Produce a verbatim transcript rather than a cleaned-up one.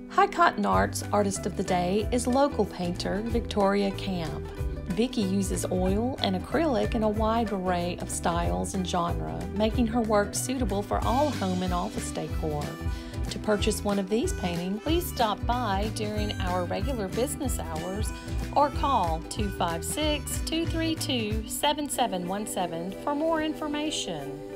High Cotton Arts Artist of the Day is local painter Victoria Camp. Vickie uses oil and acrylic in a wide array of styles and genre, making her work suitable for all home and office decor. To purchase one of these paintings, please stop by during our regular business hours or call two five six, two three two, seven seven one seven for more information.